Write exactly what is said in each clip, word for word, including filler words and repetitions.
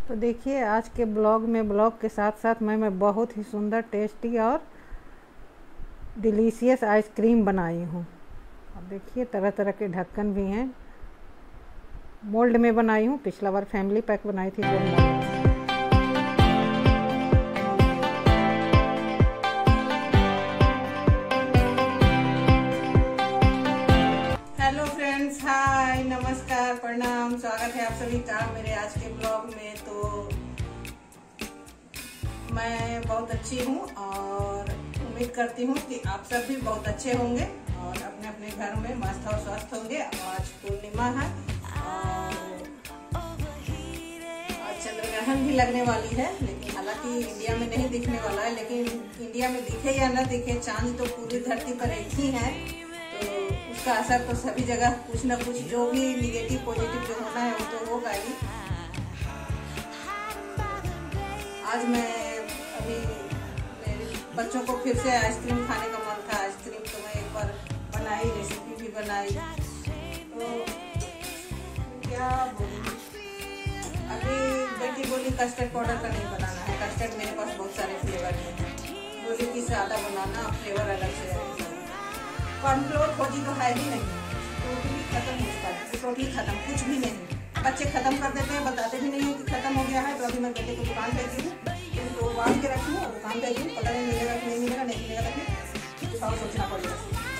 तो देखिए आज के ब्लॉग में ब्लॉग के साथ साथ मैं मैं बहुत ही सुंदर टेस्टी और डिलीशियस आइसक्रीम बनाई हूँ। अब देखिए तरह तरह के ढक्कन भी हैं, मोल्ड में बनाई हूँ। पिछला बार फैमिली पैक बनाई थी जो मोल्ड। हेलो फ्रेंड्स, हाय, नमस्कार, प्रणाम, स्वागत है आप सभी का मेरे आज के ब्लॉग में। तो मैं बहुत अच्छी हूँ और उम्मीद करती हूँ कि आप सब भी बहुत अच्छे होंगे और अपने अपने घर में मस्त और स्वस्थ होंगे। आज पूर्णिमा है और आज चंद्रग्रहण भी लगने वाली है, लेकिन हालांकि इंडिया में नहीं दिखने वाला है। लेकिन इंडिया में दिखे या न दिखे, चांद तो पूरी धरती पर एक ही है, तो उसका असर तो सभी जगह कुछ न कुछ जो भी निगेटिव पॉजिटिव जो होना है वो तो होगा ही। आज मैं अभी मेरे बच्चों को फिर से आइसक्रीम खाने का मन था। आइसक्रीम तो मैं एक बार बनाई, रेसिपी भी बनाई। तो क्या बोलूं, अभी बेटी बोली कस्टर्ड पाउडर का नहीं बनाना है, कस्टर्ड मेरे पास बहुत सारे फ्लेवर हैं। बोली कि सादा बनाना, फ्लेवर अलग से आएगा। कॉर्नफ्लोर खोजी तो है ही नहीं, टोटली खत्म हो उसका, टोटली खत्म, कुछ भी नहीं। बच्चे खत्म कर देते हैं, बताते भी नहीं है कि खत्म हो गया है। तो अभी मैं बेटे को दुकान पे गई हूँ, तो बांध के रखी हूँ, दुकान पे गई, पता नहीं मिलेगा कि नहीं मिलेगा, नहीं मिलेगा तो कुछ और सोचना पड़ेगा।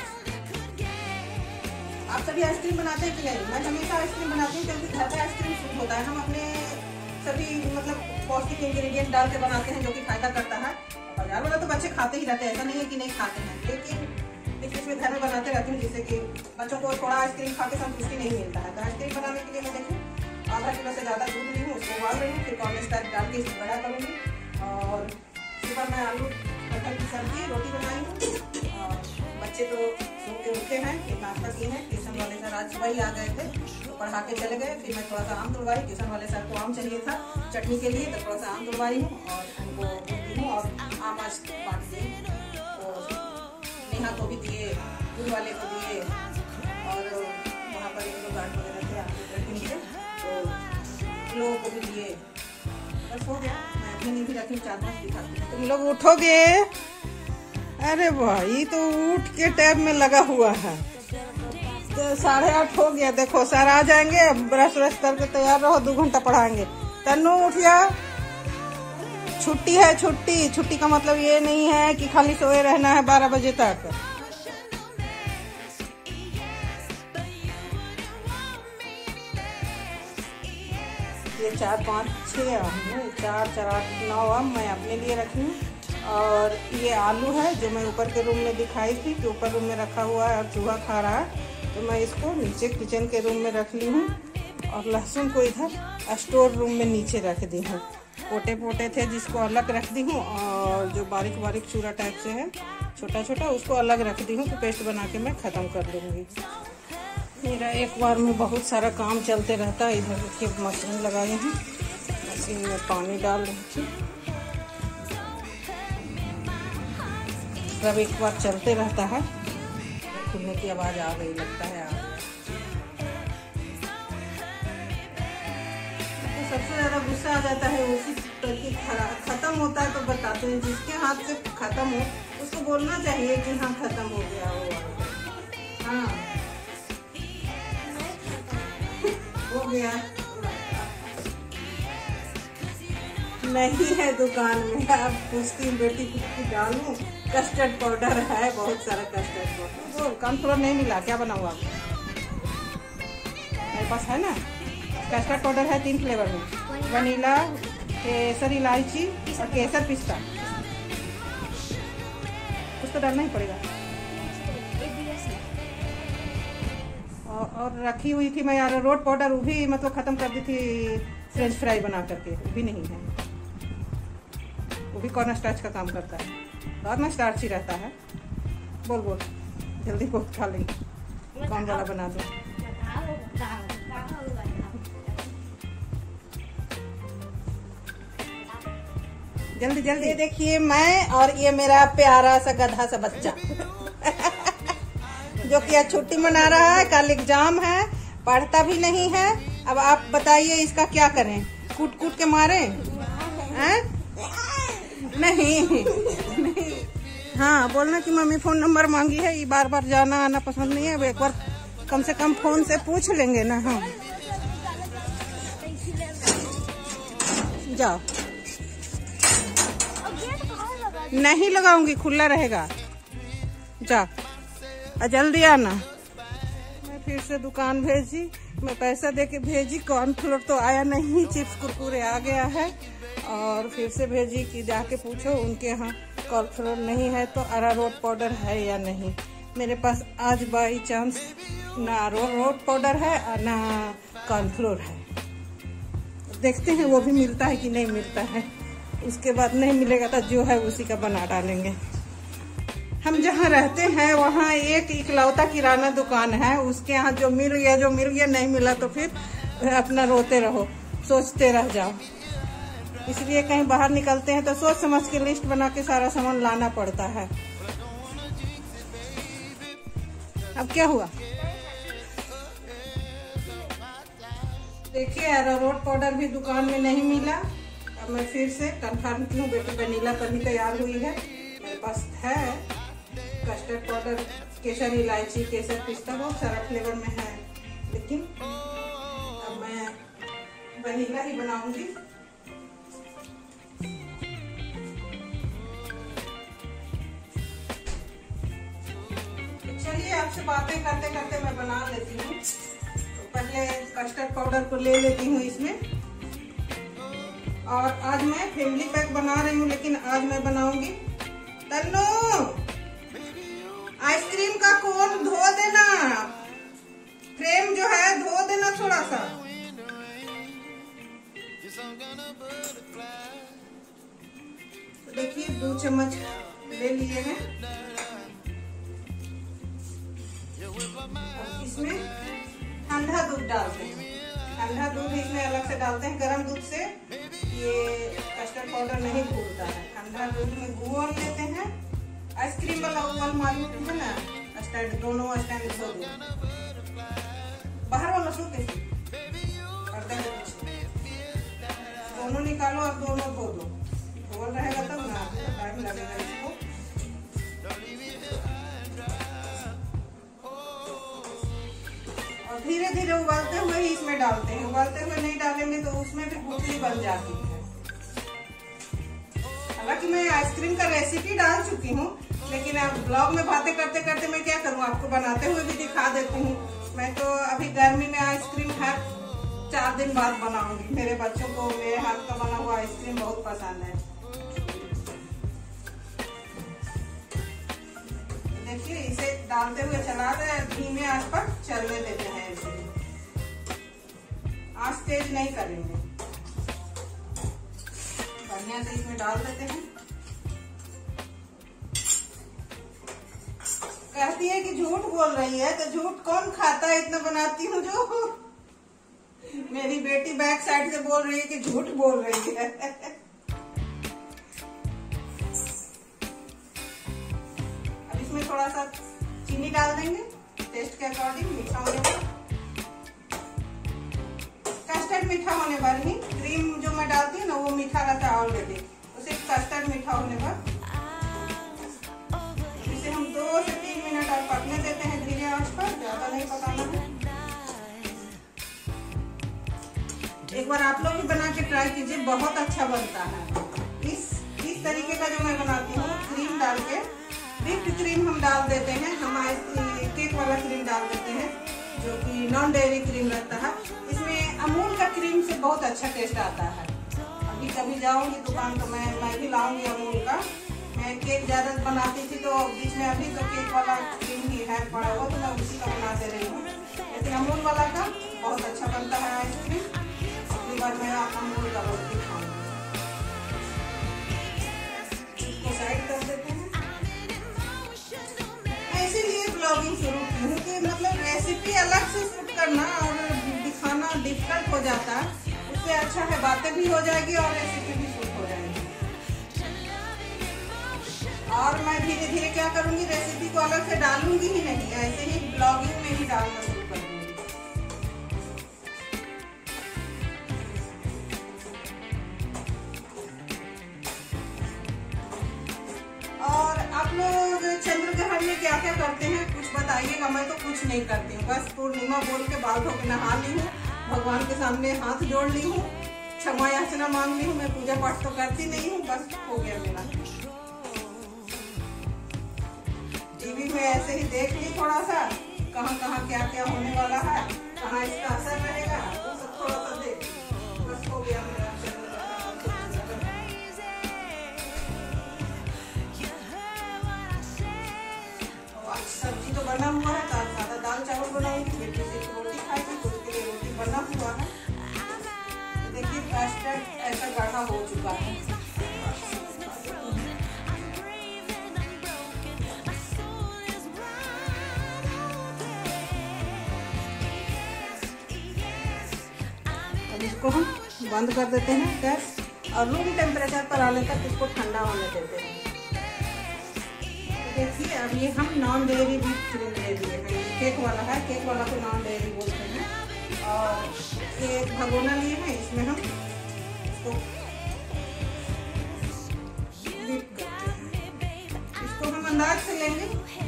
आप सभी आइसक्रीम बनाते हैं कि नहीं? मैं हमेशा आइसक्रीम बनाती हूँ क्योंकि घर का आइसक्रीम शुद्ध होता है। हम अपने सभी मतलब पौष्टिक इंग्रेडिएंट डाल के बनाते हैं जो कि फायदा करता है। बाजार वाला तो बच्चे खाते ही रहते हैं, ऐसा नहीं है कि नहीं खाते हैं, लेकिन बीच बीच में घर में बनाते रहती हूँ जिससे कि बच्चों को थोड़ा आइसक्रीम खा के संतुष्टि नहीं मिलता है। तो आइसक्रीम बनाने के लिए मैं देखूँ आधा किलो से ज़्यादा दूध ली हूँ, उसको उबाल रही हूँ, फिर कॉर्न स्टार्च डाल के इसको बड़ा करूँगी। और सुबह मैं आलू कटहल की सब्जी रोटी बनाई हूँ। और बच्चे तो सो के उठे हैं, फिर नाश्ता किए हैं। ट्यूशन वाले सर आज सुबह ही आ गए थे तो पढ़ा के चले गए। फिर मैं थोड़ा सा आम तुड़वाई, ट्यूशन वाले सर को आम चाहिए था चटनी के लिए, तो थोड़ा सा आम तुड़वाई हूँ और उनको दी हूँ और आम आज बांट दी। तो नेहा को भी दिए, दूध वाले को दिए, और वहाँ पर एक दो गार्ड वगैरह थे आपके नीचे, तो लोगों को भी दिए। बस हो गया, मैं अभी नहीं भी रखी, चार पाँच दिखाती हूँ। तुम लोग उठोगे? अरे भाई तो उठ के टैब में लगा हुआ है। तो साढ़े आठ हो गया, देखो सर आ जाएंगे, ब्रश व्रश करके तैयार रहो, दो घंटा पढ़ाएंगे। तन्नू उठ जा, छुट्टी है। छुट्टी छुट्टी का मतलब ये नहीं है कि खाली सोए रहना है बारह बजे तक। ये चार पाँच छः आम, चार चार आठ नौ आम मैं अपने लिए रखी हूँ। और ये आलू है जो मैं ऊपर के रूम में दिखाई थी कि ऊपर रूम में रखा हुआ है और चूहा खा रहा है, तो मैं इसको नीचे किचन के रूम में रख ली हूँ। और लहसुन को इधर स्टोर रूम में नीचे रख दी हूँ। पोटे पोटे थे जिसको अलग रख दी हूँ, और जो बारीक बारीक चूरा टाइप से है छोटा छोटा उसको अलग रख दी हूँ कि पेस्ट बना के मैं ख़त्म कर दूँगी। मेरा एक बार में बहुत सारा काम चलते रहता है। इधर देखिए मशीन लगाई हूँ, मशीन में पानी डाल रही थी। सब एक बार चलते रहता है। खुलने की आवाज़ आ गई, लगता है आ गई। तो सबसे ज़्यादा गुस्सा आ जाता है उसी तरह ख़त्म होता है तो बताते हैं, जिसके हाथ से ख़त्म हो उसको बोलना चाहिए कि हाँ ख़त्म हो गया हो। हाँ हो गया, नहीं है दुकान में। आप पूछती बेटी की डालूं, कस्टर्ड पाउडर है, बहुत सारा कस्टर्ड पाउडर। वो कॉर्नफ्लोर नहीं मिला, क्या बनाऊँ आप? मेरे पास है ना कस्टर्ड पाउडर है, तीन फ्लेवर में, वनीला, केसर इलायची और केसर पिस्ता। कुछ तो डालना ही पड़ेगा। और, और रखी हुई थी मैं यार रोड पाउडर, वो भी मतलब ख़त्म कर दी थी फ्रेंच फ्राई बना करके, वो भी नहीं है। वो भी कॉर्न स्टार्च का काम करता है, बाद में स्टार्च ही रहता है। बोल बोल जल्दी बहुत खा लेंगे, कौन वाला बना दो। जल्दी जल्दी। ये देखिए मैं और ये मेरा प्यारा सा गधा सा बच्चा जो कि आज छुट्टी मना रहा है, कल एग्जाम है, पढ़ता भी नहीं है। अब आप बताइए इसका क्या करें? कूट कूट के मारे हैं? नहीं नहीं। हाँ, बोलना कि मम्मी फोन नंबर मांगी है, ये बार बार जाना आना पसंद नहीं है, एक बार कम से कम फोन से पूछ लेंगे ना हम। जाओ। नहीं लगाऊंगी, खुला रहेगा। जा, जल्दी आना। मैं फिर से दुकान भेजी, मैं पैसा देके भेजी, कॉर्नफ्लोर तो आया नहीं, चिप्स कुरकुरे आ गया है। और फिर से भेजी कि जाके पूछो उनके यहाँ कॉर्नफ्लोर नहीं है तो अरारोट पाउडर है या नहीं। मेरे पास आज बाई चांस ना अरारोट पाउडर है और ना कॉर्नफ्लोर है। देखते हैं वो भी मिलता है कि नहीं मिलता है। उसके बाद नहीं मिलेगा तो जो है उसी का बना डालेंगे। हम जहाँ रहते हैं वहाँ एक इकलौता किराना दुकान है, उसके यहाँ जो मिल गया जो मिल गया, नहीं मिला तो फिर अपना रोते रहो, सोचते रह जाओ। इसलिए कहीं बाहर निकलते हैं तो सोच समझ के लिस्ट बना के सारा सामान लाना पड़ता है। अब क्या हुआ? देखिए, अरारोट पाउडर भी दुकान में नहीं मिला। अब मैं फिर से कंफर्म की हूँ, बेटी वनीला पर ही तैयार हुई है। मेरे पास है कस्टर्ड पाउडर, केसर इलायची, केसर पिस्ता, बहुत सारा फ्लेवर में है, लेकिन अब मैं वनीला ही बनाऊंगी। चलिए, आपसे बातें करते करते मैं बना लेती हूँ। तो पहले कस्टर्ड पाउडर को ले लेती हूँ इसमें। और आज मैं फैमिली पैक बना रही हूँ, लेकिन आज मैं बनाऊंगी तन्नू आइसक्रीम का कोन धो देना, फ्रेम जो है धो देना थोड़ा सा। तो देखिए, दो चम्मच ले लिए हैं। अब इसमें ठंडा दूध डालते हैं। ठंडा दूध इसमें अलग से डालते हैं, गर्म दूध से ये कस्टर्ड पाउडर नहीं घूलता है। ठंडा दूध में घोल लेते हैं। आइसक्रीम वाला उबाल मालूम है ना, स्टैंड दोनों स्टैंड धो दो, बाहर वाला सो कैसे पर्दा के पीछे दोनों निकालो और दोनों धो दो। धोल रहेगा तब ना, टाइम लगेगा इसको। और धीरे धीरे उबालते हुए ही इसमें डालते हैं। उबालते हुए नहीं डालेंगे तो उसमें भी गुठली बन जाती है। हालांकि मैं आइसक्रीम का रेसिपी डाल चुकी हूँ, लेकिन अब ब्लॉग में बातें करते करते मैं क्या करूँ, आपको बनाते हुए भी दिखा देती हूँ। मैं तो अभी गर्मी में आइसक्रीम हर चार दिन बाद बनाऊंगी। मेरे बच्चों को मेरे हाथ का बना हुआ आइसक्रीम बहुत पसंद है। देखिए, इसे डालते हुए चला रहे, धीमे आंच पर चलने देते हैं। इसे आंच तेज नहीं करेंगे। बढ़िया से इसमें डाल देते हैं। कहती है कि झूठ बोल रही है, तो झूठ कौन खाता है? इतना बनाती हूँ जो। मेरी बेटी बैक साइड से बोल रही है कि झूठ बोल रही है। अब इसमें थोड़ा सा चीनी डाल देंगे, टेस्ट के अकॉर्डिंग, मीठा होने पर। कस्टर्ड मीठा होने पर ही, क्रीम जो मैं डालती हूँ ना वो मीठा रहता है ऑलरेडी, तो सिर्फ कस्टर्ड मीठा होने पर। इसे हम दो से तीन मिनट और पकने देते हैं धीरे आंच पर, ज्यादा नहीं पकाना है। एक बार आप लोग भी बना के ट्राई कीजिए, बहुत अच्छा बनता है। इस इस तरीके का जो मैं बनाती हूँ, क्रीम डाल के, व्हिप्ड क्रीम हम डाल देते हैं। हम केक वाला क्रीम डाल देते हैं जो कि नॉन डेयरी क्रीम रहता है। इसमें अमूल का क्रीम से बहुत अच्छा टेस्ट आता है। अभी कभी जाऊंगी दुकान तो मैं मैं भी लाऊंगी अमूल का। मैं केक ज्यादा बनाती थी तो बीच में अभी तो केक वाला क्रीम ही है पड़ा हुआ, तो मैं उसी का बना दे रही हूँ। लेकिन अमूल वाला का बहुत अच्छा बनता है आइसक्रीम। अगली बार मैं अमूल का रोटी खाऊंगी। इसको साइड कर देते हैं। इसीलिए ब्लॉगिंग शुरू की हूँ कि मतलब रेसिपी अलग से शूट करना और दिखाना डिफिकल्ट हो जाता है। उससे अच्छा है बातें भी हो जाएगी और रेसिपी भी शूट हो जाएगी। और मैं धीरे धीरे क्या करूँगी, रेसिपी को अलग से डालूंगी ही नहीं, ऐसे ही ब्लॉगिंग में ही डालना शुरू कर दूंगी। क्या क्या करते हैं कुछ बताइएगा। मैं तो कुछ नहीं करती हूँ, बस पूर्णिमा बोल के बाल धो के नहा ली हूँ, भगवान के सामने हाथ जोड़ ली हूँ, क्षमा याचना मांग ली हूँ। मैं पूजा पाठ तो करती नहीं हूँ, बस हो गया मेरा। टीवी में ऐसे ही देख ली थोड़ा सा, कहाँ कहाँ क्या क्या होने वाला है, कहाँ इसका असर रहेगा, वो सब थोड़ा सा देख, बस हो गया मेरा। सब्जी तो बना हुआ है, दाल सादा दाल चावल बनाऊंगी, बेटी से रोटी खाएगी तो उसके लिए रोटी बना हुआ है। देखिए कास्टर्ड ऐसा गाढ़ा हो चुका है। अब इसको हम बंद कर देते हैं गैस और रूम टेम्परेचर पर आने तक इसको ठंडा होने देते हैं। देखिए अब ये हम नॉन डेयरी व्हिप क्रीम ले लिए हैं, केक वाला है, केक वाला को नॉन डेयरी बोलते हैं। और ये एक भगोना लिए हैं, इसमें हम इसको व्हिप करते हैं। इसको हम अंदाज से लेंगे,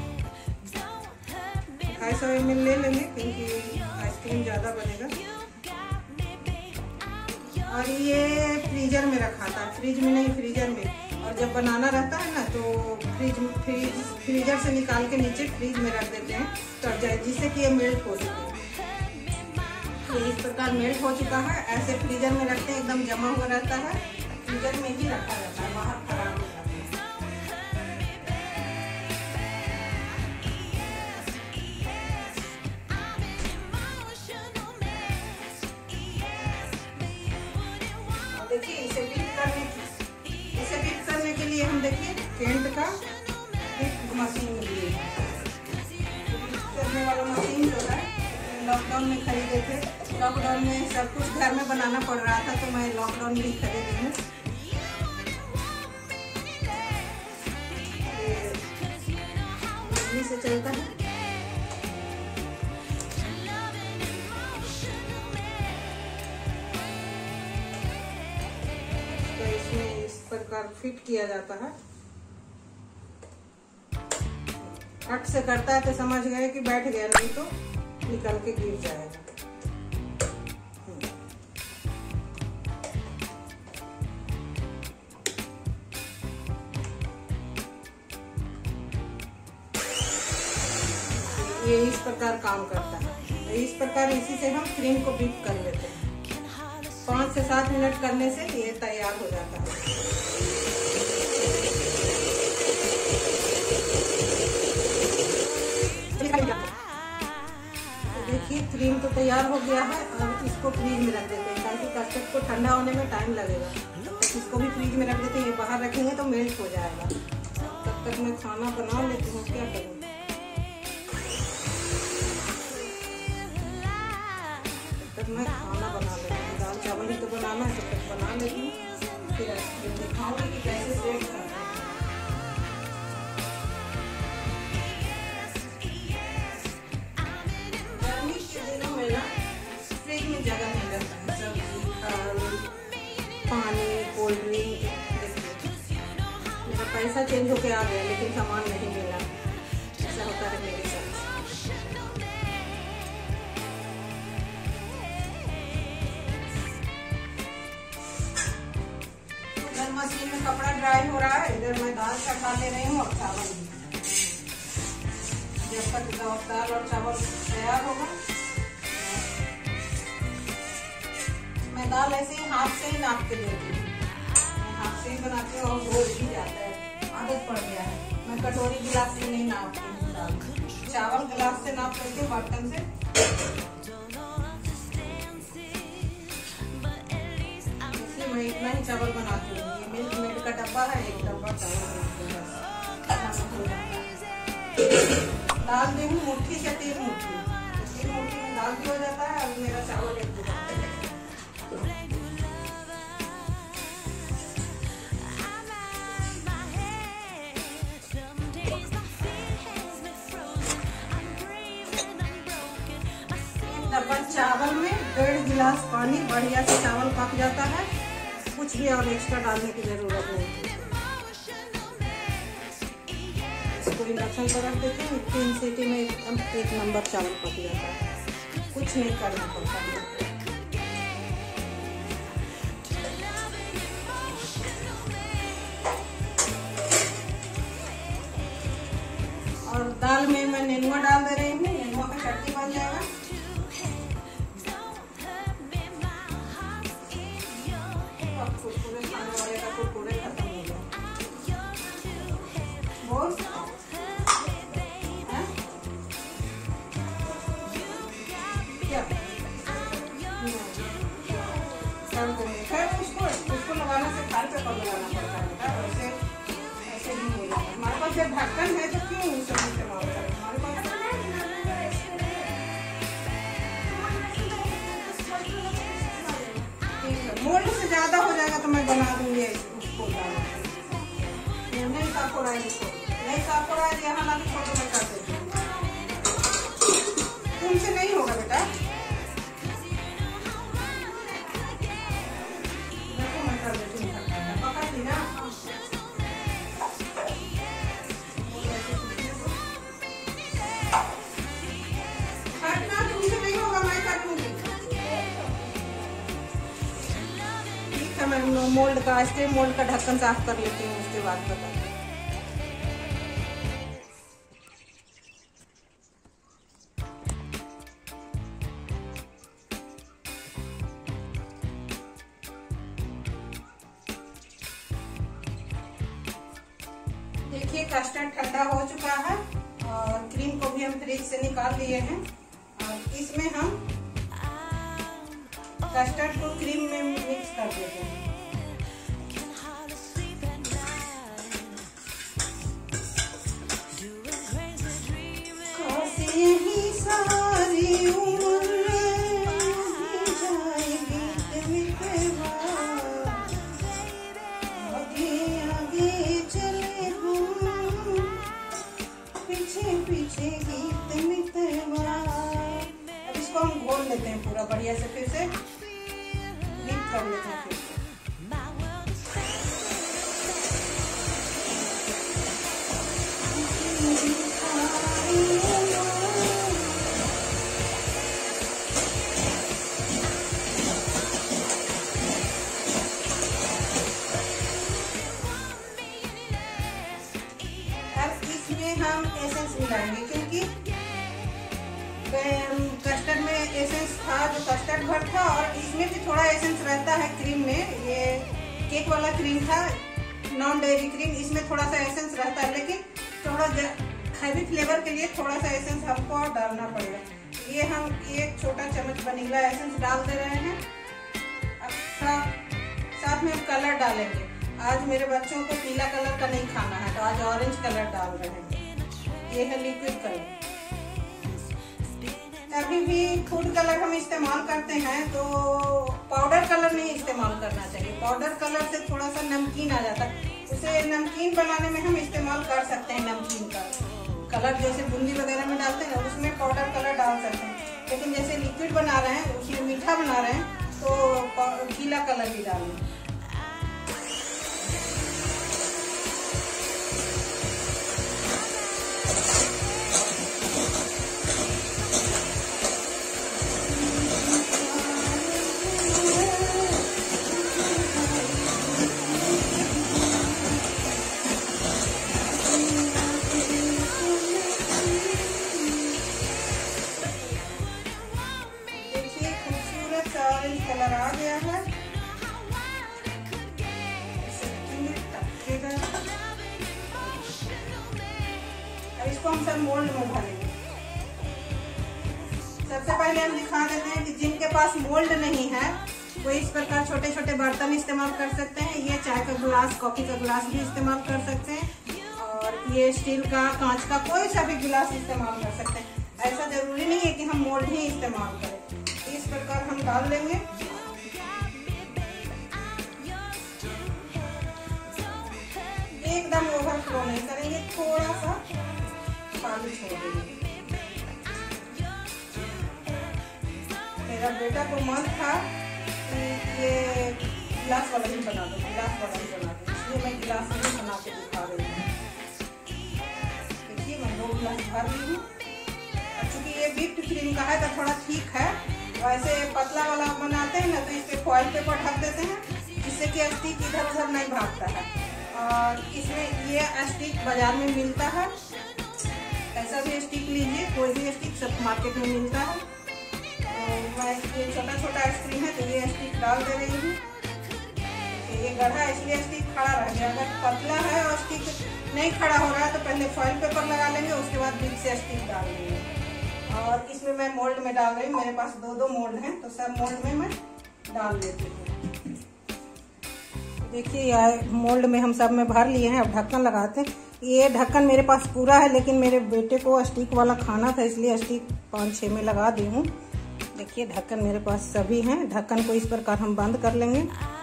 ढाई सौ एम एल ले लेंगे क्योंकि आइसक्रीम ज़्यादा बनेगा। और ये फ्रीजर में रखा था, फ्रिज में नहीं फ्रीजर में। और जब बनाना रहता है ना तो फ्रिज फ्रिज फ्रीजर से निकाल के नीचे फ्रिज में रख देते हैं तो जाए, जिससे कि ये मेल्ट हो सके। तो इस प्रकार मेल्ट हो चुका है। ऐसे फ्रीजर में रखते हैं, एकदम जमा हुआ रहता है, फ्रीजर में ही रखा रहता है, बाहर खराब हो जाता है। देखिए इसे बीट करने इसे बीट करने के लिए हम देखिए केंट का एक मशीन लिए, करने वाला मशीन जो है लॉकडाउन में खरीदे थे। लॉकडाउन में सब कुछ घर में बनाना पड़ रहा था तो मैं लॉकडाउन में ही खरीदी हूँ। बिजली से चलता है। प्रकार फिट किया जाता है। हट से करता है तो समझ गए कि बैठ गया, नहीं तो निकल के गिर जाएगा। ये इस प्रकार काम करता है। इस प्रकार इसी से हम क्रीम को बीट कर लेते हैं। पाँच से सात मिनट करने से ये तैयार हो जाता है। देखिए क्रीम तो तैयार हो गया है। अब इसको फ्रीज में रख देते हैं ताकि कस्टर्ड को ठंडा होने में टाइम लगेगा। तो इसको भी फ्रीज में रख देते हैं, ये बाहर रखेंगे तो मेल्ट हो जाएगा। तब तक मैं खाना बना लेती हूँ, क्या करूँ। तब मैं खाना बना लेती हूँ, दाल चावल ही तो बनाना है, तब तक बना लेती हूँ, फिर दिखाऊंगी कि कैसे सेट करना है। गर्मी के दिनों में ना फ्रिज में जगह नहीं रहता है, सब्जी, फल, पानी, कोल्ड ड्रिंक। मेरा पैसा चेंज होके आ गया लेकिन सामान नहीं मिला, ऐसा होता है मेरे साथ। मशीन में कपड़ा ड्राई हो रहा है, इधर मैं दाल चढ़ा ले रही हूँ और चावल भी। जब तक दाल और चावल तैयार होगा, मैं दाल ऐसे ही हाथ से ही नाप के देती हूँ। हाथ से ही बनाती हूँ और घोल भी जाता है, आदत पड़ गया है। मैं कटोरी गिलास से नहीं नापती हूँ दाल, चावल गिलास से नाप करके बर्तन से। इसलिए मैं इतना ही चावल बनाती हूँ। मिल्क मेड का डब्बा है, एक डब्बा चावल दाल दी हूँ मुट्ठी से तीन मुट्ठी, तीन मुट्ठी में दाल भी हो जाता है और मेरा चावल एक दो। डब्बा चावल में डेढ़ गिलास पानी, बढ़िया से चावल पक जाता है, कुछ भी और एक्स्ट्रा डालने की जरूरत नहीं है। इसको इंडक्शन पर रख देते हैं। तीन सीटी में एकदम एक नंबर चावल पक जाता है, कुछ नहीं करना पड़ता है। और दाल में मैं नेनुआ डाल दे रही हूँ, नेनुआ का चटनी बन जाएगा। कुरकुरे खाने वाले का कुरकुरे खत्म हो गया। बोल क्या खैर उसको उसको लगाने से थाल पे पर लगाना पड़ता है, वैसे ऐसे नहीं हो जाता। हमारे पास जब ढक्कन है तो क्यों सब इस्तेमाल करें, हमारे पास मोल्ड से ज्यादा हो जाएगा तो मैं बना दूंगी उसको। नहीं साफ हो रहा है, इसको नहीं साफ हो रहा है, यहाँ ना छोटे में कर देती हूँ। तुमसे नहीं होगा बेटा, देखो मैं कर देती हूँ, पकड़ ली ना। काटना तुमसे नहीं होगा, मैं काटूंगी। मैं मोल्ड का आइसक्रीम मोल्ड का ढक्कन साफ कर लेती हूँ, उसके बाद बता। देखिए कस्टर्ड ठंडा हो चुका है और क्रीम को भी हम फ्रिज से निकाल लिए हैं। और इसमें हम कस्टर्ड को क्रीम में मिक्स कर देते हैं। यही सारी उम्र जाएगी आगे आगे चले हम, पीछे पीछे गीत मितवा। अब इसको हम घोल लेते हैं पूरा बढ़िया से, फिर से मिक्स कर लेते हैं फिर से। हम एसेंस मिलाएंगे क्योंकि कस्टर्ड में एसेंस था, जो कस्टर्ड भर था, और इसमें भी थोड़ा एसेंस रहता है क्रीम में। ये केक वाला क्रीम था, नॉन डेयरी क्रीम, इसमें थोड़ा सा एसेंस रहता है, लेकिन थोड़ा हैवी फ्लेवर के लिए थोड़ा सा एसेंस हमको और डालना पड़ेगा। ये हम एक छोटा चम्मच वनीला एसेंस डाल दे रहे हैं। अब साथ में हम कलर डालेंगे। आज मेरे बच्चों को पीला कलर का नहीं खाना है, तो आज ऑरेंज कलर डाल रहे हैं। ये है लिक्विड कलर। अभी भी फूड कलर हम इस्तेमाल करते हैं तो पाउडर कलर नहीं इस्तेमाल करना चाहिए। पाउडर कलर से थोड़ा सा नमकीन आ जाता है, उसे नमकीन बनाने में हम इस्तेमाल कर सकते हैं। नमकीन का कलर जैसे बूंदी वगैरह में डालते हैं, उसमें पाउडर कलर डाल सकते हैं। लेकिन जैसे लिक्विड बना रहे हैं, उसमें मीठा बना रहे हैं, तो गीला कलर ही डालें। कलर आ गया है, अब इसको हम सब मोल्ड में भरेंगे। सबसे पहले हम दिखा देते हैं कि जिनके पास मोल्ड नहीं है वो इस प्रकार छोटे छोटे बर्तन इस्तेमाल कर सकते हैं। ये चाय का गिलास, कॉफी का गिलास भी इस्तेमाल कर सकते हैं, और ये स्टील का, कांच का, कोई सा भी गिलास इस्तेमाल कर सकते हैं। ऐसा जरूरी नहीं है कि हम मोल्ड ही इस्तेमाल करें। इस प्रकार हम डाल लेंगे। एकदम ओवरफ्लो नहीं करेंगे, थोड़ा सा पानी छोड़ देंगे। मेरा बेटा को मन था कि ये गिलास वाला ही बना दो, गिलास वाला ही बना दो, इसलिए मैं गिलास में बना के दिखा रही हूँ। भर ली हूँ। चूँकि ये व्हिप्ड क्रीम का है तो थोड़ा ठीक है, वैसे पतला वाला बनाते हैं ना तो इस पर फॉइल पेपर ढक देते हैं जिससे कि स्टिक इधर उधर नहीं भागता है। और इसमें ये स्टिक बाजार में मिलता है, ऐसा भी स्टिक लीजिए, कोई भी स्टिक सब मार्केट में मिलता है। और मैं ये छोटा छोटा आइसक्रीम है तो ये स्टिक डाल दे रही हूँ। ये गढ़ा इसलिए स्टिक खड़ा रह गया, अगर पतला है और स्टिक नहीं खड़ा हो रहा है तो पहले फॉइल पेपर लगा लेंगे, उसके बाद बीच से स्टिक डाल देंगे। और इसमें मैं मोल्ड में डाल रही हूँ, मेरे पास दो दो मोल्ड हैं तो सब मोल्ड में मैं डाल देती हूँ। देखिए यार मोल्ड में हम सब में भर लिए हैं, अब ढक्कन लगाते हैं। ये ढक्कन मेरे पास पूरा है लेकिन मेरे बेटे को स्टिक वाला खाना था इसलिए स्टिक पाँच छः में लगा दी हूँ। देखिए ढक्कन मेरे पास सभी हैं। ढक्कन को इस प्रकार हम बंद कर लेंगे,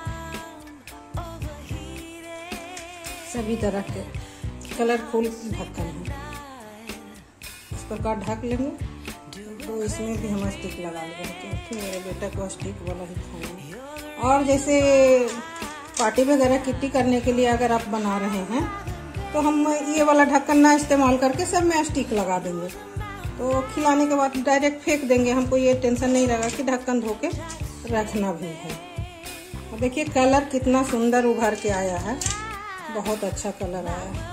सभी तरह के कलरफुल ढक्कन है, इस प्रकार ढक लेंगे। तो इसमें भी हम स्टिक लगा लेंगे क्योंकि मेरे बेटा को स्टिक वाला ही खाना है। और जैसे पार्टी वगैरह किट्टी करने के लिए अगर आप बना रहे हैं तो हम ये वाला ढक्कन ना इस्तेमाल करके सब में स्टिक लगा देंगे, तो खिलाने के बाद डायरेक्ट फेंक देंगे। हमको ये टेंशन नहीं लगा कि ढक्कन धो के रखना भी है। और देखिए कलर कितना सुंदर उभर के आया है, बहुत अच्छा कलर आया है।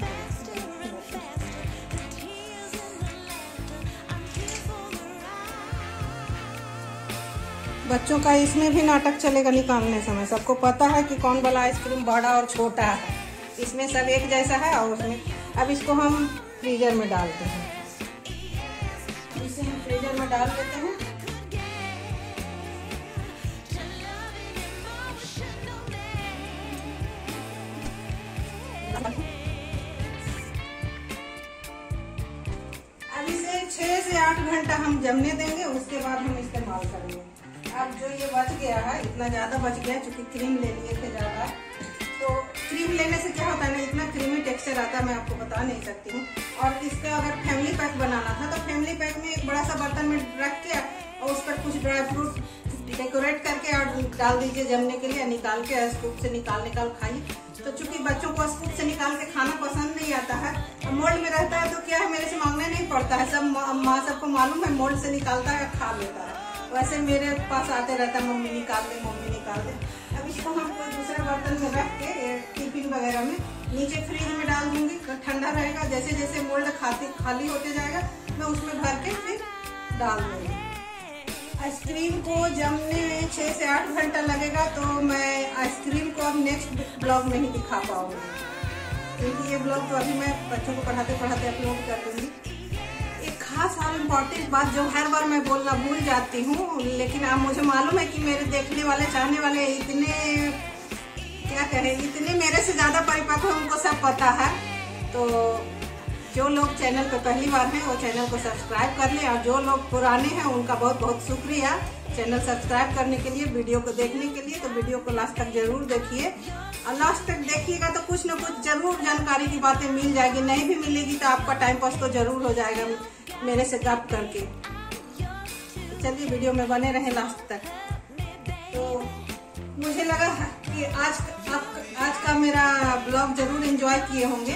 बच्चों का इसमें भी नाटक चलेगा निकालने समय। सबको पता है कि कौन वाला आइसक्रीम बड़ा और छोटा है, इसमें सब एक जैसा है। और उसमें अब इसको हम फ्रीजर में डालते हैं, इसे हम फ्रीजर में डाल देते हैं। अब इसे छह से आठ घंटा हम जमने देंगे, उसके बाद हम इस्तेमाल करेंगे। अब जो ये बच गया है, इतना ज़्यादा बच गया क्योंकि क्रीम ले लिए थे ज़्यादा, तो क्रीम लेने से क्या होता है ना, इतना क्रीमी टेक्सचर आता है मैं आपको बता नहीं सकती हूँ। और इसका अगर फैमिली पैक बनाना था तो फैमिली पैक में एक बड़ा सा बर्तन में रख के और उस पर कुछ ड्राई फ्रूट डेकोरेट करके और डाल दीजिए जमने के लिए, निकाल के स्कूप से निकाल निकाल खाइए। तो चूंकि बच्चों को स्कूप से निकाल के खाना पसंद नहीं आता है, मोल्ड में रहता है तो क्या है मेरे से मांगना नहीं पड़ता है, सब माँ सबको मालूम है, मोल्ड से निकालता है खा लेता है। वैसे मेरे पास आते रहता है मम्मी निकाल दे मम्मी निकाल दे। अब इसको हम कोई दूसरे बर्तन में रख के टिफिन वगैरह में नीचे फ्रिज में डाल दूंगी, ठंडा रहेगा। जैसे जैसे मोल्ड खाती खाली होते जाएगा मैं उसमें भर के फिर डाल दूंगी। आइसक्रीम को जमने में छः से आठ घंटा लगेगा, तो मैं आइसक्रीम को अब नेक्स्ट ब्लॉग में ही दिखा पाऊंगी, क्योंकि ये ब्लॉग तो अभी मैं बच्चों को पढ़ाते पढ़ाते अपलोड कर दूंगी। एक खास और इम्पोर्टेंट बात जो हर बार मैं बोलना भूल जाती हूँ, लेकिन अब मुझे मालूम है कि मेरे देखने वाले चाहने वाले इतने क्या कहें इतने मेरे से ज़्यादा परिपक्व है, उनको सब पता है। तो जो लोग चैनल पे पहली बार हैं वो चैनल को सब्सक्राइब कर लें, और जो लोग पुराने हैं उनका बहुत बहुत शुक्रिया चैनल सब्सक्राइब करने के लिए, वीडियो को देखने के लिए। तो वीडियो को लास्ट तक जरूर देखिए, और लास्ट तक देखिएगा तो कुछ न कुछ जरूर जानकारी की बातें मिल जाएगी। नहीं भी मिलेगी तो आपका टाइम पास तो जरूर हो जाएगा मेरे से गप करके। तो चलिए वीडियो में बने रहे लास्ट तक। तो मुझे लगा कि आज आप आज का मेरा ब्लॉग जरूर एंजॉय किए होंगे।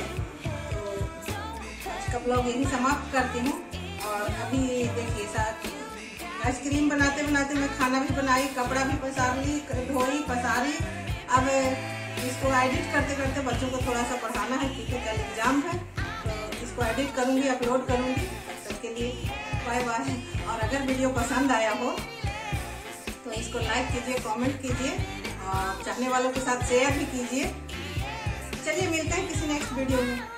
का ब्लॉग यही समाप्त करती हूँ। और अभी देखिए साथ आइसक्रीम बनाते बनाते मैं खाना भी बनाई, कपड़ा भी पसार ली, धोई पसारी। अब इसको एडिट करते करते बच्चों को थोड़ा सा पढ़ाना है क्योंकि कल एग्जाम है, तो इसको एडिट करूँगी, अपलोड करूँगी। सबके लिए बाय बाय। और अगर वीडियो पसंद आया हो तो इसको लाइक कीजिए, कमेंट कीजिए, और चाहने वालों के साथ शेयर भी कीजिए। चलिए मिलते हैं किसी नेक्स्ट वीडियो में।